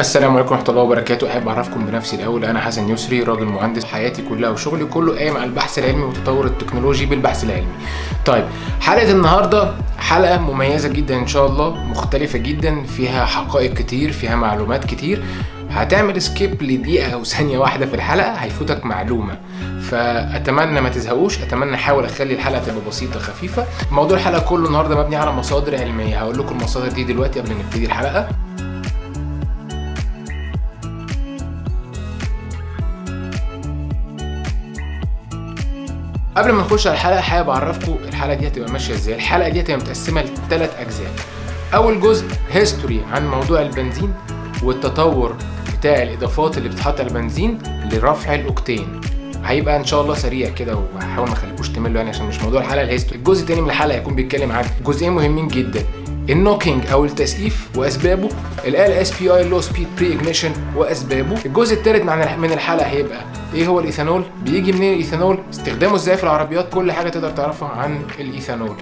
السلام عليكم ورحمة الله وبركاته. أحب أعرفكم بنفسي الأول. أنا حسن يسري، راجل مهندس. حياتي كلها وشغلي كله قايم على البحث العلمي وتطور التكنولوجي بالبحث العلمي. طيب، حلقة النهاردة حلقة مميزة جدا إن شاء الله، مختلفة جدا، فيها حقائق كتير، فيها معلومات كتير. هتعمل سكيب لدقيقة أو ثانية واحدة في الحلقة هيفوتك معلومة، فأتمنى ما تزهقوش. أتمنى أحاول أخلي الحلقة تبقى بسيطة خفيفة. موضوع الحلقة كله النهاردة مبني على مصادر علمية. هقول لكم المصادر دي دلوقتي قبل ما نبتدي الحلقة. قبل ما نخش على الحلقه حابب اعرفكم الحلقه دي هتبقى ماشيه ازاي. الحلقه دي هتبقى متقسمه ل3 اجزاء. اول جزء هيستوري عن موضوع البنزين والتطور بتاع الاضافات اللي بتتحط على البنزين لرفع الاوكتين. هيبقى ان شاء الله سريع كده، وهحاول ما اخليكوش تملوا يعني عشان مش موضوع الحلقه الهيستوري. الجزء الثاني من الحلقه هيكون بيتكلم عن جزئين مهمين جدا: النوكينج او التسقيف واسبابه، ال SPI لو سبيد بري اجنيشن واسبابه. الجزء الثالث من الحلقه هيبقى ايه هو الايثانول، بيجي منين الايثانول، استخدامه ازاي في العربيات، كل حاجه تقدر تعرفها عن الايثانول.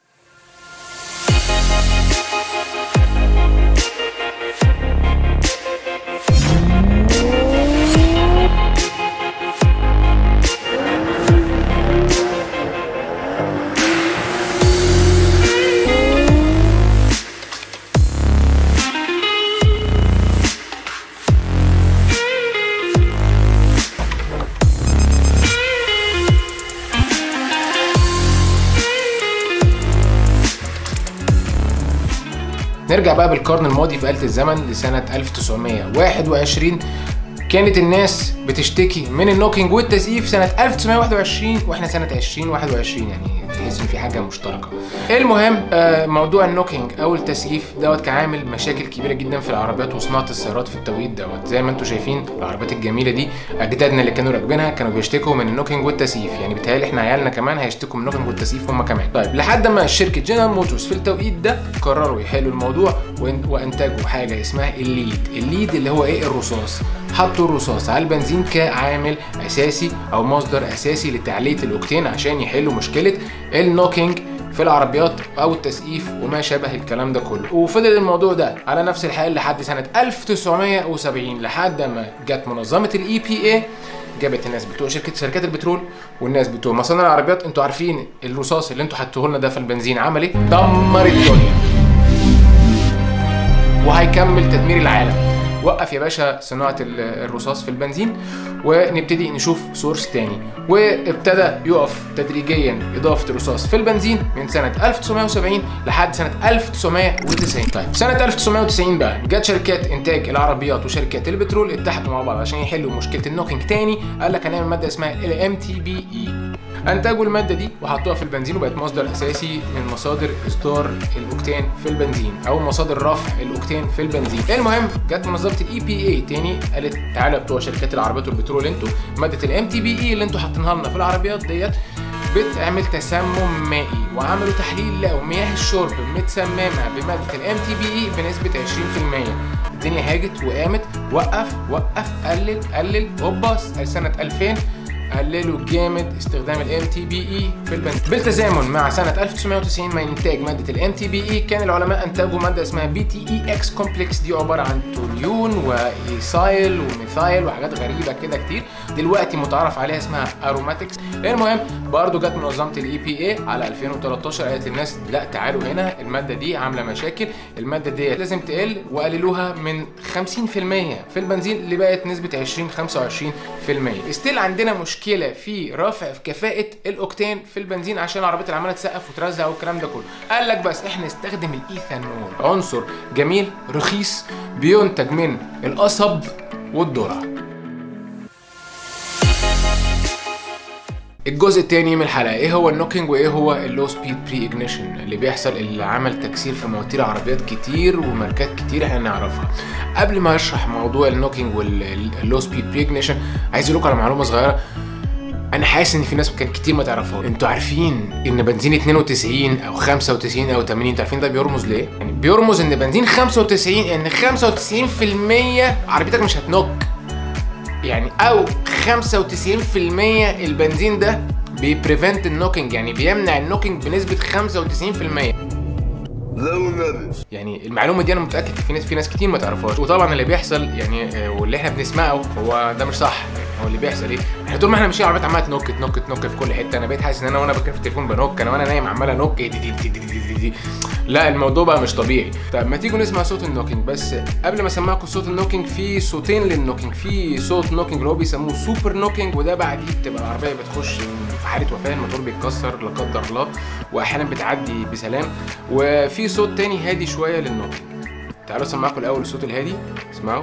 نرجع بقى بالقرن الماضي في آلة الزمن لسنة 1921. كانت الناس بتشتكي من النوكينج والتسقيف سنة 1921 واحنا سنة 2021، يعني تحس ان في حاجة مشتركة. المهم موضوع النوكينج او التسقيف دوت كان عامل مشاكل كبيرة جدا في العربيات وصناعة السيارات في التوقيت دوت. زي ما انتم شايفين العربيات الجميلة دي، اجدادنا اللي كانوا راكبينها كانوا بيشتكوا من النوكينج والتسقيف، يعني بيتهيألي احنا عيالنا كمان هيشتكوا من النوكينج والتسقيف هم كمان. طيب، لحد ما شركة جنرال موتورز في التوقيت ده قرروا يحلوا الموضوع وانتجوا حاجة اسمها الليد اللي هو ايه، الرصاص. حطوا الرصاص على البنزين كعامل اساسي او مصدر اساسي لتعلية الاوكتين عشان يحلوا مشكلة النوكينج في العربيات او التسقيف وما شابه الكلام ده كله. وفضل الموضوع ده على نفس الحال لحد سنة 1970، لحد ما جت منظمة EPA، جابت الناس بتوع شركات البترول والناس بتوع مصانع العربيات. انتوا عارفين الرصاص اللي انتوا حطوه لنا ده في البنزين عمل ايه؟ دمر الدنيا وهيكمل تدمير العالم. وقف يا باشا صناعة الرصاص في البنزين ونبتدي نشوف سورس تاني. وابتدى يقف تدريجيا إضافة الرصاص في البنزين من سنة 1970 لحد سنة 1990. طيب، سنة 1990 بقى جت شركات إنتاج العربيات وشركات البترول اتحدوا مع بعض عشان يحلوا مشكلة النوكينج تاني. قال لك هنعمل مادة اسمها MTBE. انتجوا الماده دي وحطوها في البنزين وبقت مصدر اساسي من مصادر اصدار الاوكتان في البنزين او مصادر رفع الاوكتان في البنزين. المهم جت منظمه EPA تاني قالت تعالوا بتوع شركات العربيات والبترول، انتوا ماده MTBE اللي انتوا حاطينها لنا في العربيات ديت بتعمل تسمم مائي، وعملوا تحليل لقوا مياه الشرب متسممه بماده MTBE بنسبه 20%. الدنيا هاجت وقامت. وقف قلل هوبا سنه 2000 قللوا جامد استخدام MTBE في البنزين. بالتزامن مع سنة 1990 مع إنتاج مادة MTBE كان العلماء أنتجوا مادة اسمها BTEX كومبلكس. دي عبارة عن توليون وإيثايل وميثايل وحاجات غريبة كده كتير، دلوقتي متعارف عليها اسمها أروماتكس. المهم برضو جت منظمة EPA على 2013 قالت للناس لا تعالوا هنا، المادة دي عاملة مشاكل، المادة دي لازم تقل، وقللوها من 50% في البنزين اللي بقت نسبة 20-25%. استيل عندنا مشكلة في رفع في كفاءة الاوكتان في البنزين عشان العربيات اللي عماله تسقف وترزع والكلام ده كله. قال لك بس احنا نستخدم الايثانول، عنصر جميل رخيص بينتج من القصب والذرة. الجزء الثاني من الحلقه ايه هو النوكينج وايه هو اللو سبيد بري اجنيشن اللي بيحصل، اللي عمل تكسير في مواتير عربيات كتير وماركات كتير احنا نعرفها. قبل ما اشرح موضوع النوكينج واللو سبيد بري اجنيشن عايز اقول لكم على معلومه صغيره. انا حاسس ان في ناس كان كتير ما تعرفوها. انتوا عارفين ان بنزين 92 او 95 او 80، انتوا عارفين ده بيرمز ليه؟ يعني بيرمز ان بنزين 95 ان 95% عربيتك مش هتنوك، يعني او 95% البنزين ده بيبريفنت النوكينج، يعني بيمنع النوكينج بنسبه 95%. لو نبي يعني المعلومه دي انا متاكد في ناس كتير ما تعرفهاش. وطبعا اللي بيحصل يعني واللي احنا بنسمعه هو ده مش صح. هو اللي بيحصل ايه؟ احنا طول ما احنا ماشيين العربيات عماله تنك في كل حته. انا بقيت حاسس ان انا بتكلم في التليفون بنك، انا وانا نايم عمال انك دي. لا الموضوع بقى مش طبيعي. طب ما تيجوا نسمع صوت النوكينج. بس قبل ما اسمعكم صوت النوكينج، في صوتين للنوكينج. في صوت نوكينج اللي هو بيسموه سوبر نوكينج، وده بعديه بتبقى العربيه بتخش في حاله وفاه، الموتور بيتكسر لا قدر الله، واحيانا بتعدي بسلام. وفي صوت تاني هادي شويه للنوكينج. تعالوا اسمعكم الاول الصوت الهادي، اسمعوا.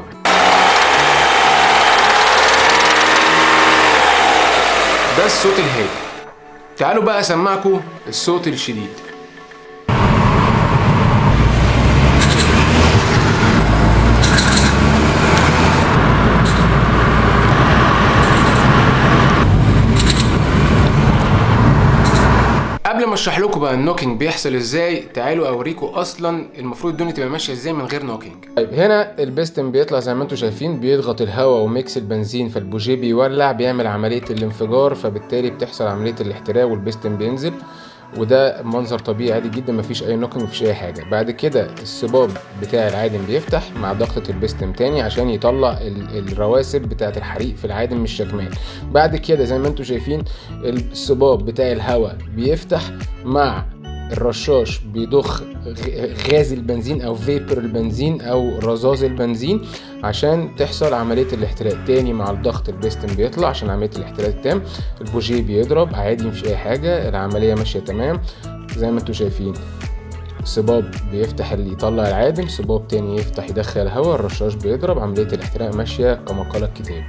ده الصوت الهادي. تعالوا بقى اسمعكم الصوت الشديد. قبل ما اشرح لكم بقى النوكينج بيحصل ازاي، تعالوا اوريكم اصلا المفروض الدنيا تبقى ماشيه ازاي من غير نوكينج. طيب هنا البستم بيطلع زي ما انتم شايفين، بيضغط الهواء وميكس البنزين، فالبوجيه بيولع، بيعمل عمليه الانفجار، فبالتالي بتحصل عمليه الاحتراق والبستم بينزل. وده منظر طبيعي عادي جدا، مفيش اي نوكينج، مفيش اي حاجه. بعد كده الصباب بتاع العادم بيفتح مع ضغطه البستم تاني عشان يطلع الرواسب بتاعه الحريق في العادم مش شكمان. بعد كده زي ما انتم شايفين الصباب بتاع الهواء بيفتح مع الرشاش، بيضخ غاز البنزين او فيبر البنزين او رذاذ البنزين عشان تحصل عمليه الاحتراق تاني. مع الضغط البستم بيطلع عشان عمليه الاحتراق التام. البوجيه بيضرب عادي، مفيش اي حاجه، العمليه ماشيه تمام زي ما انتم شايفين. صباب بيفتح اللي يطلع العادم، صباب تاني يفتح يدخل الهواء، الرشاش بيضرب، عمليه الاحتراق ماشيه كما قال الكتاب.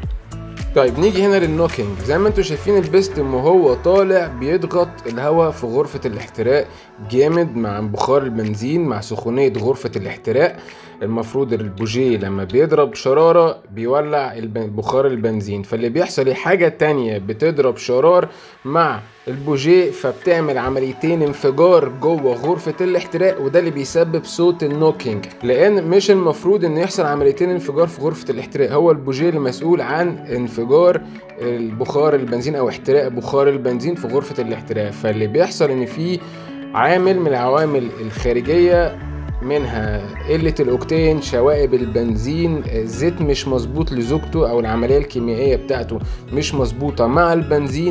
طيب نيجي هنا للنوكينج. زي ما انتم شايفين البستم وهو طالع بيضغط الهواء في غرفة الاحتراق جامد مع بخار البنزين مع سخونية غرفة الاحتراق. المفروض البوجيه لما بيضرب شرارة بيولع بخار البنزين، فاللي بيحصل حاجة تانية بتضرب شرار مع البوجيه، فبتعمل عمليتين انفجار جوه غرفة الاحتراق، وده اللي بيسبب صوت النوكينج. لان مش المفروض ان يحصل عمليتين انفجار في غرفة الاحتراق، هو البوجيه المسؤول عن انفجار البخار البنزين او احتراق بخار البنزين في غرفة الاحتراق. فاللي بيحصل ان في عامل من العوامل الخارجية، منها قلة الأوكتين، شوائب البنزين، الزيت مش مظبوط لزوجته أو العملية الكيميائية بتاعته مش مظبوطة مع البنزين،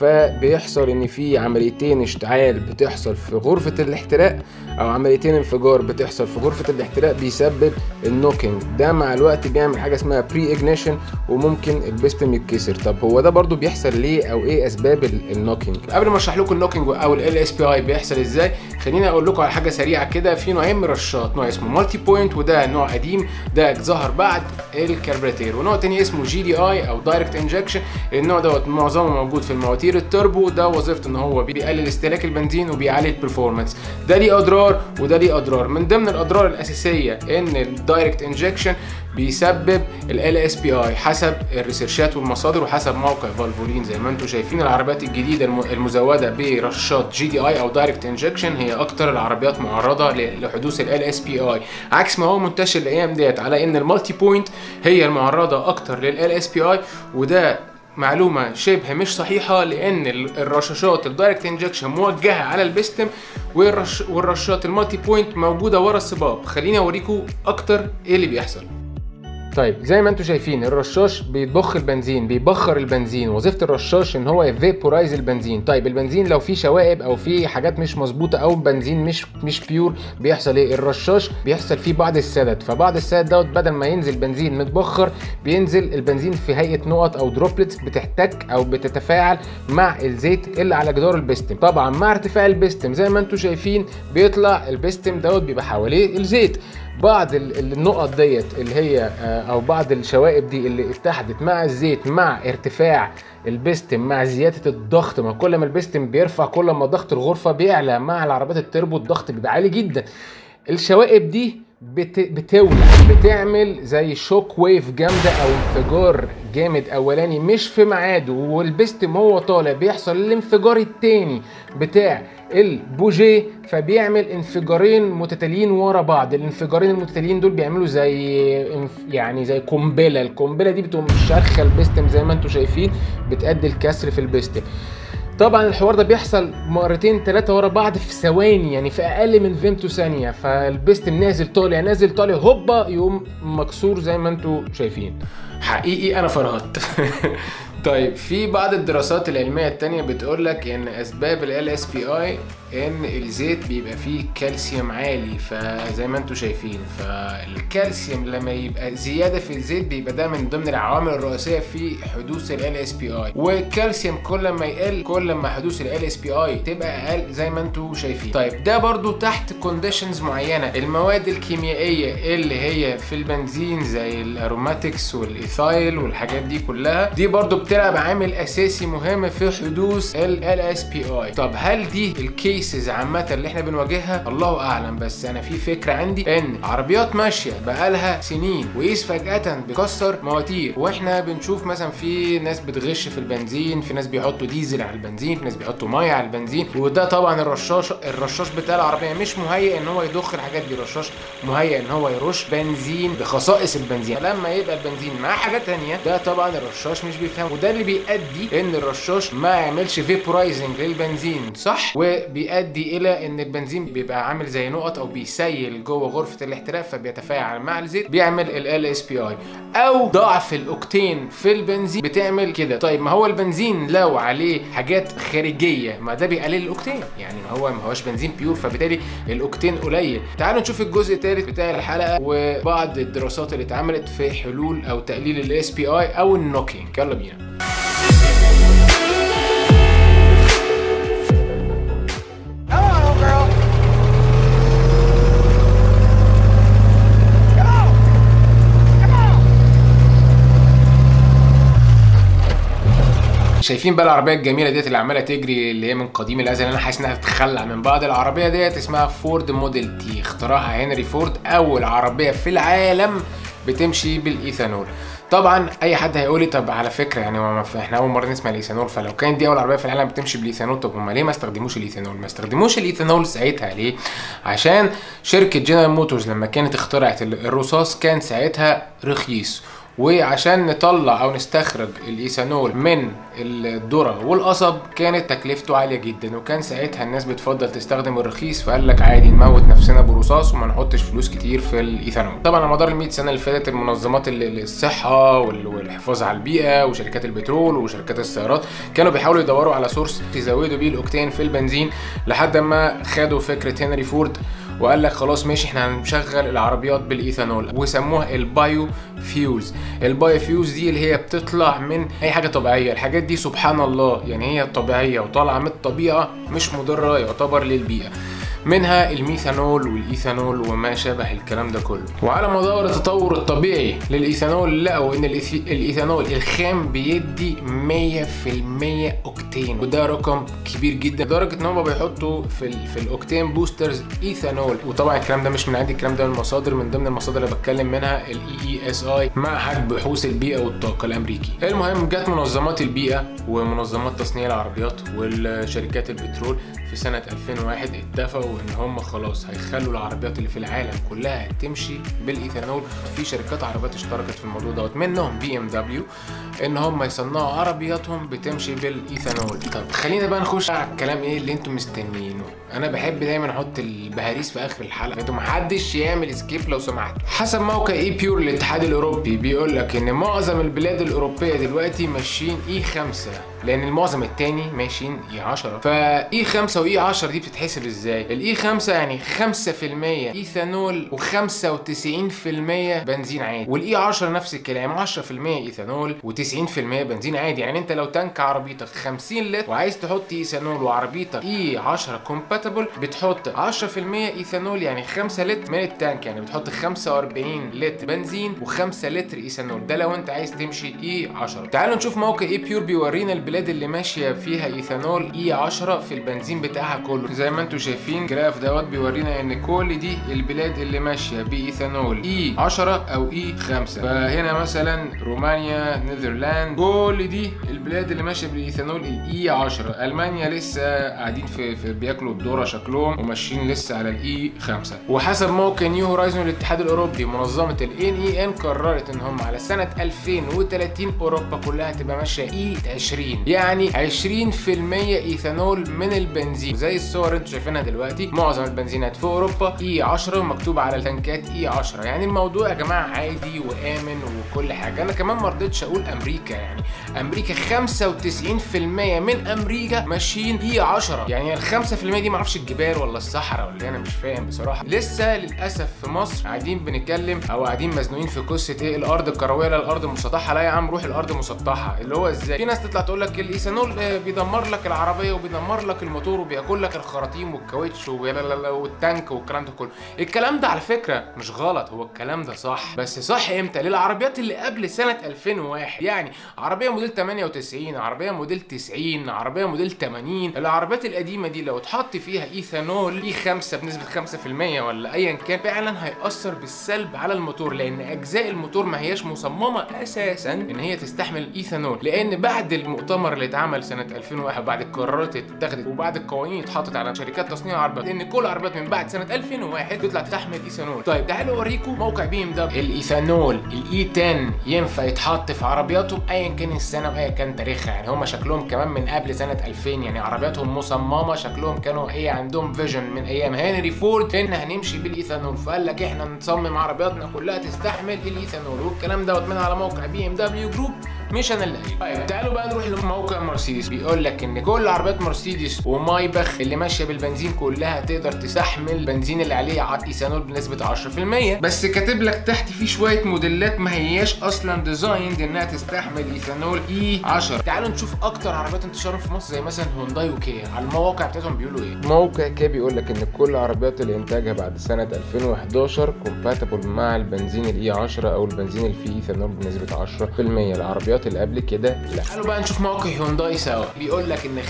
فبيحصل إن في عمليتين اشتعال بتحصل في غرفة الاحتراق أو عمليتين انفجار بتحصل في غرفة الاحتراق بيسبب النوكينج. ده مع الوقت بيعمل حاجة اسمها بري إجنيشن وممكن البستم يتكسر. طب هو ده برضو بيحصل ليه أو إيه أسباب النوكينج؟ قبل ما أشرح لكم النوكينج أو ال LSPI بيحصل إزاي، خليني أقول لكم على حاجة سريعة كده. في نوعين من رشات، نوع اسمه مالتي بوينت وده نوع قديم، ده ظهر بعد الكربراتير، ونوع تاني اسمه GDI او دايركت انجكشن. النوع دوت معظمه موجود في المواتير التربو، ده وظيفته ان هو بيقلل استهلاك البنزين وبيعلي البرفورمانس. ده ليه اضرار وده ليه اضرار. من ضمن الاضرار الاساسيه ان الدايركت انجكشن بيسبب ال LSPI حسب الريسيرشات والمصادر وحسب موقع فالفولين. زي ما انتم شايفين العربيات الجديده المزوده برشات GDI او دايركت انجكشن هي اكتر العربيات معرضه لحدوث ال LSPI، عكس ما هو منتشر الايام ديت على ان المالتي بوينت هي المعرضه اكتر لل LSPI. وده معلومه شبه مش صحيحه، لان الرشاشات الدايركت انجكشن موجهه على البستم والرشاشات المالتي بوينت موجوده ورا الصباب. خليني اوريكم اكتر ايه اللي بيحصل. طيب زي ما انتم شايفين الرشاش بيضخ البنزين، بيبخر البنزين، وظيفه الرشاش ان هو يفيبورايز البنزين. طيب البنزين لو فيه شوائب او فيه حاجات مش مظبوطه او بنزين مش بيور، بيحصل ايه؟ الرشاش بيحصل فيه بعض السدد، فبعض السدد دوت بدل ما ينزل بنزين متبخر بينزل البنزين في هيئه نقط او دروبلتس بتحتك او بتتفاعل مع الزيت اللي على جدار البستم. طبعا مع ارتفاع البستم زي ما انتم شايفين بيطلع البستم دوت بيبقى حواليه الزيت. بعض النقط ديت اللي هي او بعض الشوائب دي اللي اتحدت مع الزيت مع ارتفاع البستم مع زياده الضغط، ما كل ما البستم بيرفع كل ما ضغط الغرفه بيعلى. مع العربيات التربو الضغط بيبقى عالي جدا. الشوائب دي بتولع، بتعمل زي شوك ويف جامده او انفجار جامد اولاني مش في ميعاده، والبستم هو طالع بيحصل الانفجار التاني بتاع البوجيه، فبيعمل انفجارين متتاليين ورا بعض. الانفجارين المتتاليين دول بيعملوا زي قنبله. القنبله دي بتقوم شارخه البستم زي ما انتم شايفين، بتأدي الكسر في البستم. طبعا الحوار ده بيحصل مرتين 3 ورا بعض في ثواني، يعني في اقل من فيمتو ثانيه، فالبستم نازل طالع نازل طالع هوبا يقوم مكسور زي ما انتوا شايفين. حقيقي انا فرهدت. طيب في بعض الدراسات العلميه التانية بتقول لك ان اسباب ال SPI ان الزيت بيبقى فيه كالسيوم عالي، فزي ما انتم شايفين فالكالسيوم لما يبقى زياده في الزيت بيبقى ده من ضمن العوامل الرئيسيه في حدوث ال SPI، والكالسيوم كل ما يقل كل ما حدوث ال SPI تبقى اقل زي ما انتم شايفين. طيب ده برضو تحت كونديشنز معينه. المواد الكيميائيه اللي هي في البنزين زي الاروماتكس والايثايل والحاجات دي كلها دي برضو بتلعب عامل اساسي مهم في حدوث ال SPI. طب هل دي الكيسز عامه اللي احنا بنواجهها؟ الله اعلم، بس انا في فكره عندي ان عربيات ماشيه بقالها سنين وقيس فجاه بكسر مواتير، واحنا بنشوف مثلا في ناس بتغش في البنزين، في ناس بيحطوا ديزل على البنزين، في ناس بيحطوا ميه على البنزين، وده طبعا الرشاش بتاع العربيه مش مهيئ ان هو يضخ الحاجات دي، الرشاش مهيئ ان هو يرش بنزين بخصائص البنزين. لما يبقى البنزين مع حاجه ثانيه ده طبعا الرشاش مش بيفهم، وده اللي بيؤدي ان الرشاش ما يعملش فيبرايزنج للبنزين صح، وبيؤدي الى ان البنزين بيبقى عامل زي نقط او بيسيل جوه غرفه الاحتراق، فبيتفاعل مع الزيت بيعمل ال SPI، او ضعف الاوكتين في البنزين بتعمل كده. طيب ما هو البنزين لو عليه حاجات خارجيه ما ده بيقلل الاوكتين، يعني ما هوش بنزين بيور، فبالتالي الاوكتين قليل. تعالوا نشوف الجزء الثالث بتاع الحلقه وبعض الدراسات اللي اتعملت في حلول او تقليل ال SPI او النوكينج. يلا بينا. شايفين بقى العربيه الجميله ديت اللي عماله تجري، اللي هي من قديم الازل انا حاسس انها تتخلع من بعض. العربيه ديت اسمها فورد موديل تي، اخترعها هنري فورد، اول عربيه في العالم بتمشي بالايثانول. طبعا اي حد هيقول لي طب على فكره يعني احنا اول مره نسمع الايثانول، فلو كانت دي اول عربيه في العالم بتمشي بالايثانول طب هم ليه ما استخدموش الايثانول؟ ما استخدموش الايثانول ساعتها ليه؟ عشان شركه جنرال موتورز لما كانت اخترعت الرصاص كان ساعتها رخيص، وعشان نطلع او نستخرج الايثانول من الذره والقصب كانت تكلفته عاليه جدا، وكان ساعتها الناس بتفضل تستخدم الرخيص، فقال لك عادي نموت نفسنا برصاص وما نحطش فلوس كتير في الايثانول. طبعا على مدار ال100 سنه اللي فاتت المنظمات الصحه والحفاظ على البيئه وشركات البترول وشركات السيارات كانوا بيحاولوا يدوروا على سورس يزودوا بيه الاوكتين في البنزين، لحد ما خدوا فكره هنري فورد وقال لك خلاص ماشي احنا هنشغل العربيات بالايثانول، وسموها البايو فيولز. البايو فيولز دي اللي هي بتطلع من اي حاجه طبيعيه، الحاجات دي سبحان الله يعني هي طبيعيه وطالعه من الطبيعه مش مضره يعتبر للبيئه، منها الميثانول والايثانول وما شابه الكلام ده كله. وعلى مدار التطور الطبيعي للايثانول لقوا ان الايثانول الخام بيدي 100% اوكتين، وده رقم كبير جدا لدرجه ان هم بيحطوا في الاوكتين بوسترز ايثانول. وطبعا الكلام ده مش من عندي، الكلام ده من مصادر من ضمن المصادر اللي بتكلم منها EESI معهد بحوث البيئه والطاقه الامريكي. المهم جت منظمات البيئه ومنظمات تصنيع العربيات والشركات البترول في سنه 2001 اتفقوا ان هم خلاص هيخلوا العربيات اللي في العالم كلها تمشي بالايثانول. في شركات عربيات اشتركت في الموضوع دوت، منهم BMW، ان هم يصنعوا عربياتهم بتمشي بالايثانول. طب خلينا بقى نخش على الكلام ايه اللي انتم مستنيينه. انا بحب دايما احط البهاريس في اخر الحلقه، انتوا محدش يعمل اسكيب لو سمحتوا. حسب موقع اي بيور الاتحاد الاوروبي بيقول لك ان معظم البلاد الاوروبيه دلوقتي ماشيين E5 لان المعظم التاني ماشيين E10. فE5 وE10 دي بتتحسب ازاي؟ الE5 يعني 5% ايثانول و95% بنزين عادي، والE10 نفس الكلام 10% ايثانول و90% بنزين عادي. يعني انت لو تانك عربيتك 50 لتر وعايز تحط ايثانول وعربيتك E10 كومباتبل بتحط 10% ايثانول يعني 5 لتر من التانك، يعني بتحط 45 لتر بنزين و5 لتر ايثانول، ده لو انت عايز تمشي E10. تعالوا نشوف موقع اي بيور بيورينا البلاد اللي ماشيه فيها ايثانول E10 في البنزين بتاعها كله. زي ما انتم شايفين الجراف دوت بيورينا ان كل دي البلاد اللي ماشيه بايثانول E10 او E5. فهنا مثلا رومانيا، نيذرلاند، كل دي البلاد اللي ماشيه بالايثانول E10. المانيا لسه قاعدين في بياكلوا الذره شكلهم وماشيين لسه على الE5. وحسب موقع نيو هورايزون الاتحاد الاوروبي منظمه NEN قررت ان هم على سنه 2030 اوروبا كلها تبقى ماشيه E20. يعني 20% ايثانول من البنزين. زي الصور اللي انتوا شايفينها دلوقتي، معظم البنزينات في اوروبا E10 ومكتوب على التنكات E10. يعني الموضوع يا جماعه عادي وامن وكل حاجه. انا كمان ما رضيتش اقول امريكا، يعني امريكا 95% من امريكا ماشيين E10. يعني ال 5% دي معرفش الجبال ولا الصحراء ولا انا مش فاهم بصراحه. لسه للاسف في مصر قاعدين بنتكلم او قاعدين مزنوقين في قصه ايه الارض الكرويه ولا الارض المسطحه. لا يا عم، روح الارض مسطحه. اللي هو ازاي؟ في ناس تطلع تقول لك الايثانول بيدمر لك العربيه وبيدمر لك الموتور وبياكل لك الخراطيم والكاوتش والتانك والكلام ده كله. الكلام ده على فكره مش غلط، هو الكلام ده صح، بس صح امتى؟ للعربيات اللي قبل سنه 2001. يعني عربيه موديل 98، عربيه موديل 90، عربيه موديل 80. العربيات القديمه دي لو اتحط فيها ايثانول E5 بنسبه 5% ولا ايا كان، فعلا هيأثر بالسلب على الموتور، لان اجزاء الموتور ما هياش مصممه اساسا ان هي تستحمل الايثانول. لان بعد المؤتمر اللي اتعمل سنه 2001، بعد القرارات اللي اتخذت وبعد القوانين اللي اتحطت على شركات تصنيع العربيات، لان كل العربيات من بعد سنه 2001 تطلع تحمل ايثانول. طيب تعالوا اوريكم موقع BMW. الايثانول الاي 10 ينفع يتحط في عربياتهم ايا كان السنه وايا كان تاريخها. يعني هم شكلهم كمان من قبل سنه 2000، يعني عربياتهم مصممه شكلهم كانوا ايه، عندهم فيجن من ايام هنري فورد ان هنمشي بالايثانول، فقال لك احنا نصمم عربياتنا كلها تستحمل الايثانول. والكلام دوت من على موقع BMW جروب، مش انا اللي قايل. طيب تعالوا بقى نروح لموقع مرسيدس. بيقول لك ان كل عربيات مرسيدس ومايباخ اللي ماشيه بالبنزين كلها تقدر تستحمل البنزين اللي عليه ايثانول بنسبه 10%، بس كاتب لك تحت في شويه موديلات ما هياش اصلا ديزايند انها تستحمل ايثانول E10. تعالوا نشوف اكتر عربيات انتشارا في مصر، زي مثلا هونداي وكيا. على المواقع بتاعتهم بيقولوا ايه؟ موقع كيا بيقول لك ان كل العربيات اللي انتاجها بعد سنه 2011 كومباتبل مع البنزين الE10 او البنزين اللي فيه ايثانول بنسبه 10%. العربيات اللي قبل كده لا. تعالوا بقى نشوف موقع هونداي سوا. بيقول لك ان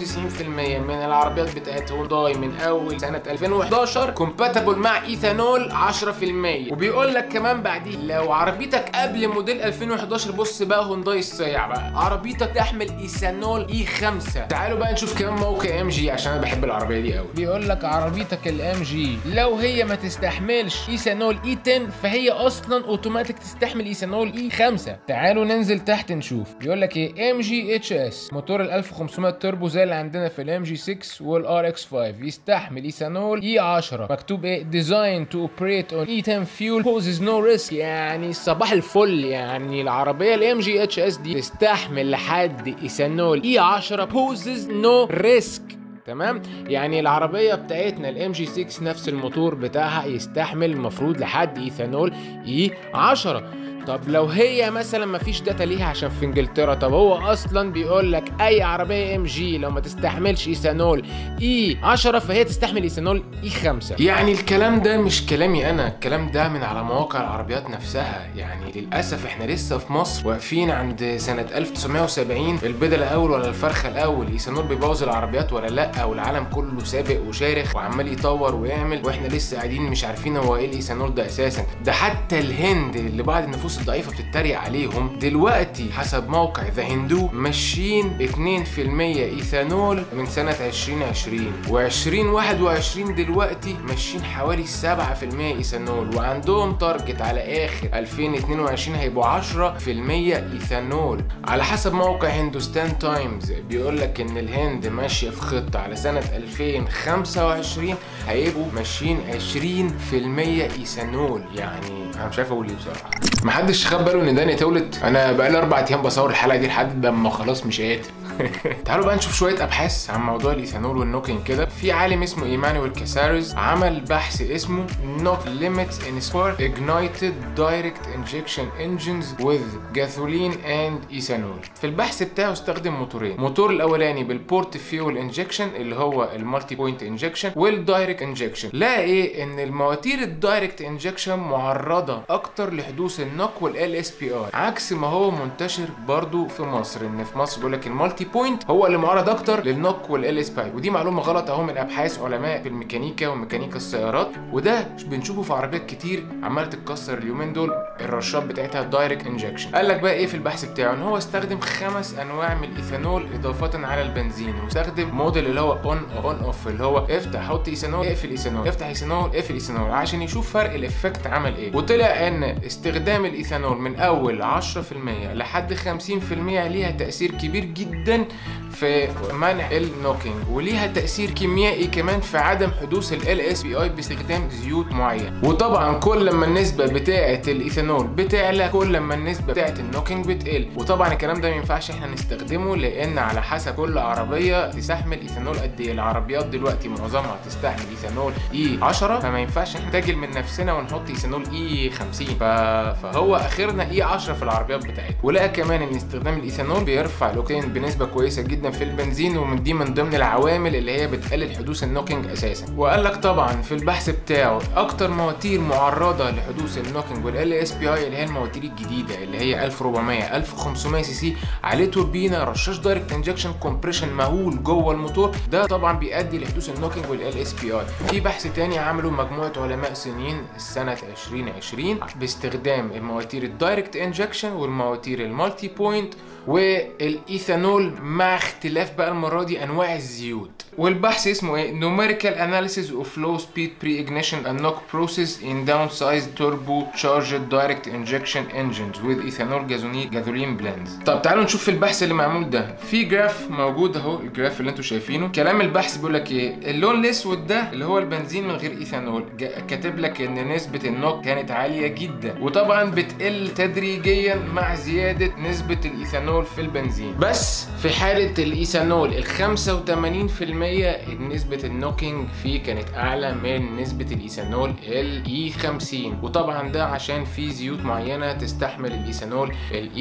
95% من العربيات بتاعت هونداي من اول سنه 2011 كومباتبل مع ايثانول 10%. وبيقول لك كمان بعديه لو عربيتك قبل موديل 2011، بص بقى هونداي الصيع بقى، عربيتك تحمل ايثانول E5. تعالوا بقى نشوف كمان موقع MG عشان انا بحب العربيه دي قوي. بيقول لك عربيتك الMG لو هي ما تستحملش ايثانول E10 فهي اصلا اوتوماتيك تستحمل ايثانول E5. تعالوا ننزل تحت نشوف. بيقول لك ايه MG HS موتور ال 1500 توربو زي اللي عندنا في الMG 6 والRX 5، يستحمل ايثانول E10. مكتوب ايه ديزاين تو اوبريت اون E10 فيول بوزز نو ريسك. يعني صباح الفل، يعني العربيه الMG HS دي تستحمل لحد ايثانول E10 بوزز نو ريسك. تمام، يعني العربيه بتاعتنا الام جي 6 نفس الموتور بتاعها يستحمل المفروض لحد ايثانول E10. طب لو هي مثلا مفيش داتا ليها عشان في انجلترا، طب هو اصلا بيقول لك اي عربيه ام جي لو ما تستحملش ايثانول E10 فهي تستحمل ايثانول E5. يعني الكلام ده مش كلامي انا، الكلام ده من على مواقع العربيات نفسها. يعني للاسف احنا لسه في مصر واقفين عند سنه 1970، البيضه الاول ولا الفرخه الاول، ايثانول بيبوظ العربيات ولا لا؟ والعالم كله سابق وشارخ وعمال يطور ويعمل، واحنا لسه قاعدين مش عارفين هو ايه الايثانول ده اساسا. ده حتى الهند اللي بعض النفوس الضعيفه بتتريق عليهم دلوقتي حسب موقع ذا هندو ماشيين 2% ايثانول من سنه 2020، و2021 دلوقتي ماشيين حوالي 7% ايثانول، وعندهم تارجت على اخر 2022 هيبقوا 10% ايثانول. على حسب موقع هندوستان تايمز بيقول لك ان الهند ماشيه في خطه على سنه 2025 هيبقوا ماشيين 20% ايثانول. يعني انا مش عارف اقول ايه بصراحه. محدش خد باله ان داني تولت؟ انا بقالي 4 ايام بصور الحلقه دي لحد لما خلاص مش قادر. تعالوا بقى نشوف شويه ابحاث عن موضوع الايثانول والنوكينج كده. في عالم اسمه ايمانويل كاساريز عمل بحث اسمه Knock Limits in Spark Ignited Direct Injection Engines with Gasoline and Ethanol. في البحث بتاعه استخدم موتورين، الموتور الاولاني بالبورت فيول انجكشن اللي هو المالتي بوينت انجكشن والدايركت انجكشن. لقى ايه؟ ان المواتير الدايركت انجكشن معرضه اكتر لحدوث النوك والال اس بي اي، عكس ما هو منتشر برضو في مصر. ان في مصر بيقول لك المالتي بوينت هو اللي معرض اكتر للنوك والال اس بي اي، ودي معلومه غلط اهو من ابحاث علماء في الميكانيكا وميكانيكا السيارات. وده بنشوفه في عربيات كتير عماله تتكسر اليومين دول الرشات بتاعتها دايركت انجكشن. قال لك بقى ايه في البحث بتاعه؟ ان هو استخدم 5 انواع من الايثانول اضافه على البنزين، واستخدم موديل اللي هو اون اوف، اللي هو افتح حط ايثانول اقفل ايثانول، افتح ايثانول اقفل ايثانول، عشان يشوف فرق الافكت عمل ايه. وطلع ان استخدام الايثانول من اول 10% لحد 50% ليها تاثير كبير جدا في منع النوكينج، وليها تاثير كيميائي كمان في عدم حدوث ال LSPI باستخدام زيوت معينه. وطبعا كل ما النسبه بتاعه الايثانول بتعلى كل ما النسبه بتاعه النوكينج بتقل. وطبعا الكلام ده ما ينفعش احنا نستخدمه، لان على حسب كل عربيه تستحمل ايثانول قد ايه. العربيات دلوقتي معظمها تستحمل ايثانول E10، فما ينفعش نحتاجل من نفسنا ونحط ايثانول E50، فهو اخرنا E10 في العربيات بتاعتنا. ولقى كمان ان استخدام الايثانول بيرفع الاوكتين بنسبه كويسه جدا في البنزين، ومن دي من ضمن العوامل اللي هي بتقلل حدوث النوكينج اساسا. وقال لك طبعا في البحث بتاعه اكتر مواتير معرضه لحدوث النوكينج وال LSPI اللي هي المواتير الجديده اللي هي 1400 1500 سي سي، عليه توربينه رشاش دايركت انجكشن كومبريشن مهول جوه الموتور، ده طبعا بيؤدي لحدوث النوكينج وال LSPI. في بحث تاني عمله مجموعه علماء صينيين سنه 2020 باستخدام المواتير الدايركت انجكشن والمواتير المالتي بوينت والايثانول، مع اختلاف بقى المره دي انواع الزيوت. والبحث اسمه ايه؟ Numerical Analysis of Flow Speed Pre-Ignition and Knock Process in Downsized Turbo-Charged Direct Injection Engines with Ethanol Gasoline Blends. طب تعالوا نشوف في البحث اللي معمول ده. في جراف موجود اهو، الجراف اللي انتوا شايفينه. كلام البحث بيقول لك ايه؟ اللون الاسود ده اللي هو البنزين من غير ايثانول، كاتب لك ان نسبه النوك كانت عاليه جدا، وطبعا بتقل تدريجيا مع زياده نسبه الايثانول في البنزين. بس في حاله الايثانول ال 85% نسبة النوكينج فيه كانت أعلى من نسبة الإيثانول ال E50، وطبعا ده عشان في زيوت معينة تستحمل الإيثانول ال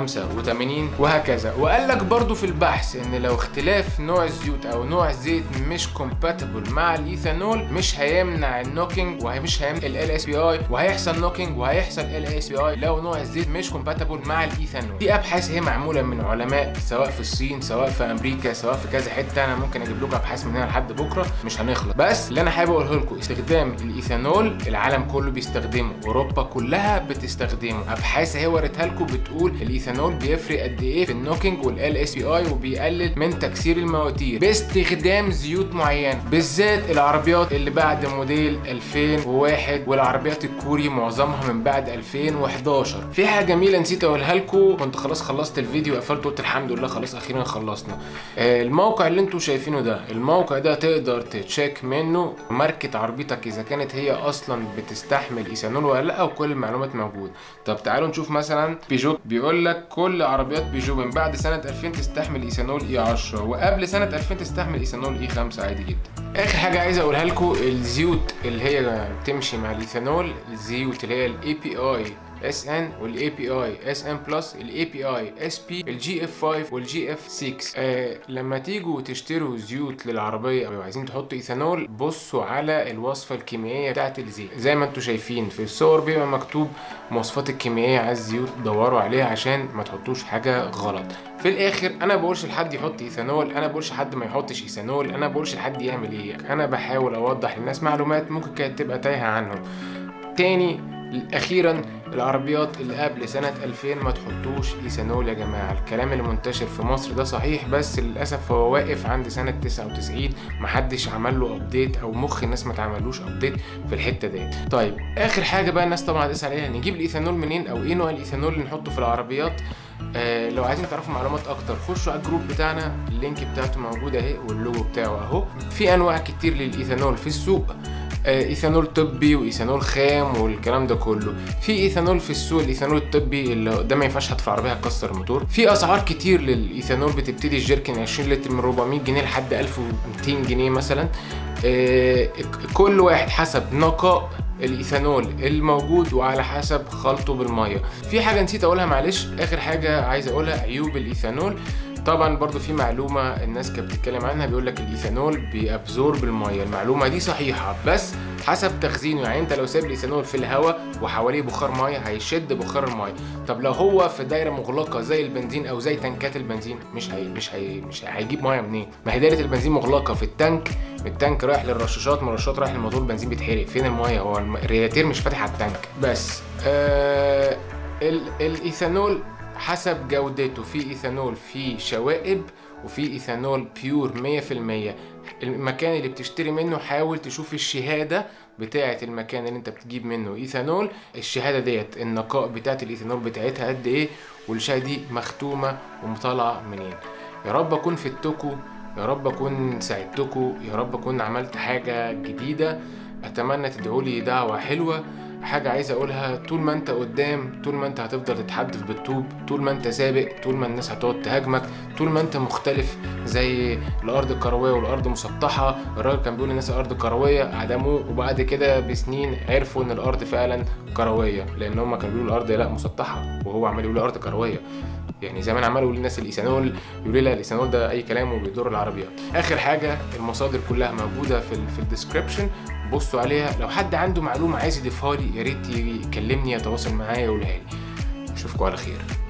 E85 وهكذا. وقال لك برضو في البحث إن لو اختلاف نوع الزيوت أو نوع الزيت مش compatible مع الإيثانول مش هيمنع النوكينج ومش هيمنع ال LSPI، وهيحصل نوكينج وهيحصل LSPI لو نوع الزيت مش compatible مع الإيثانول. دي أبحاث هي معمولة من علماء سواء في الصين سواء في أمريكا سواء في كذا حتة، أنا ممكن أجيب لكم ابحاث من هنا لحد بكره مش هنخلص. بس اللي انا حابب اقوله لكم، استخدام الايثانول العالم كله بيستخدمه، اوروبا كلها بتستخدمه. ابحاث هي وريتها لكم بتقول الايثانول بيفرق قد ايه في النوكينج وال LSPI، وبيقلل من تكسير المواتير باستخدام زيوت معينه، بالذات العربيات اللي بعد موديل 2001 والعربيات الكوري معظمها من بعد 2011. في حاجه جميله نسيت اقولها لكم، كنت خلاص خلصت الفيديو قفلت قلت الحمد لله خلاص اخيرا خلصنا. الموقع اللي انتم شايفينه ده، الموقع ده تقدر تتشيك منه ماركة عربيتك اذا كانت هي اصلا بتستحمل ايثانول ولا لا، وكل المعلومات موجوده. طب تعالوا نشوف مثلا بيجو، بيقول لك كل عربيات بيجو من بعد سنه 2000 تستحمل ايثانول E10، وقبل سنه 2000 تستحمل ايثانول E5 عادي جدا. اخر حاجه عايز اقولها لكم، الزيوت اللي هي بتمشي مع الايثانول، الزيوت اللي هي الاي بي اي SN والاي بي اي SN بلس، الاي بي اي SP، الجي اف 5 والجي اف 6. لما تيجوا تشتروا زيوت للعربيه او عايزين تحطوا ايثانول، بصوا على الوصفه الكيميائيه بتاعت الزيت. زي ما انتم شايفين في الصور بيبقى مكتوب مواصفات الكيميائيه على الزيوت، دوروا عليها عشان ما تحطوش حاجه غلط. في الاخر انا بقولش لحد يحط ايثانول، انا بقولش لحد ما يحطش ايثانول، انا بقولش لحد يعمل ايه، انا بحاول اوضح للناس معلومات ممكن كانت تبقى تايهه عنهم. تاني اخيرا، العربيات اللي قبل سنه 2000 ما تحطوش ايثانول يا جماعه. الكلام اللي منتشر في مصر ده صحيح، بس للاسف هو واقف عند سنه 99، محدش عمل له ابديت او مخ الناس ما تعملوش ابديت في الحته ديت. طيب اخر حاجه بقى الناس طبعا هتسال عليها، نجيب الايثانول منين او ايه نوع الايثانول اللي نحطه في العربيات؟ لو عايزين تعرفوا معلومات اكتر خشوا على الجروب بتاعنا، اللينك بتاعته موجود اهي واللوجو بتاعه اهو. في انواع كتير للايثانول في السوق، ايثانول طبي وايثانول خام والكلام ده كله. في ايثانول في السوق، الايثانول الطبي اللي ده ما ينفعش حد في العربيه هتكسر الموتور. في اسعار كتير للايثانول، بتبتدي الجيركن 20 لتر من 400 جنيه لحد 1200 جنيه مثلا. كل واحد حسب نقاء الايثانول الموجود وعلى حسب خلطه بالميه. في حاجه نسيت اقولها معلش، اخر حاجه عايز اقولها، عيوب الايثانول. طبعا برضو في معلومه الناس كانت بتتكلم عنها، بيقول لك الايثانول بيابزورب الميه، المعلومه دي صحيحه، بس حسب تخزينه. يعني انت لو سايب الايثانول في الهواء وحواليه بخار ميه هيشد بخار الميه. طب لو هو في دايره مغلقه زي البنزين او زي تنكات البنزين مش هيجيب ميه منين؟ ما هي دايره البنزين مغلقه في التانك، من التانك رايح للرشاشات، من الرشاشات رايح للموتور، البنزين بيتحرق، فين الميه؟ هو الرياتير مش فاتح على التانك بس. الايثانول حسب جودته، في ايثانول فيه شوائب وفي ايثانول بيور 100%. المكان اللي بتشتري منه حاول تشوف الشهادة بتاعة المكان اللي انت بتجيب منه ايثانول، الشهادة ديت النقاء بتاعة الايثانول بتاعتها قد ايه، والشهادة دي مختومة ومطالعة منين. يا رب اكون فدتكم، يا رب اكون ساعدتكم، يا رب اكون عملت حاجة جديدة. اتمنى تدعولي دعوة حلوة. حاجة عايز اقولها، طول ما انت قدام، طول ما انت هتفضل تتحدف بالطوب، طول ما انت سابق، طول ما الناس هتقعد تهاجمك، طول ما انت مختلف زي الارض الكروية والارض مسطحة. الراجل كان بيقول للناس الارض كروية، عدموه، وبعد كده بسنين عرفوا ان الارض فعلا كروية، لان هم كانوا بيقولوا الارض لا مسطحة وهو عمال يقول الارض كروية. يعني زمان عمال يقول للناس الايثانول، يقول لا الايثانول ده اي كلام وبيضر العربيات. اخر حاجة، المصادر كلها موجودة في الديسكريبشن، بصوا عليها. لو حد عنده معلومة عايز يضيفها لي يا ريت يكلمني، يتواصل معايا، يقولها لي. اشوفكم على خير.